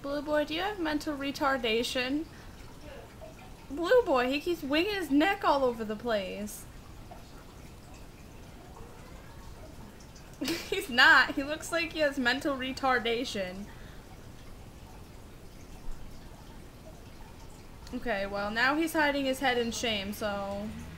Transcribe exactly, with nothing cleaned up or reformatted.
Blue boy, do you have mental retardation? Blue boy, he keeps winging his neck all over the place. He's not. He looks like he has mental retardation. Okay, well, now he's hiding his head in shame, so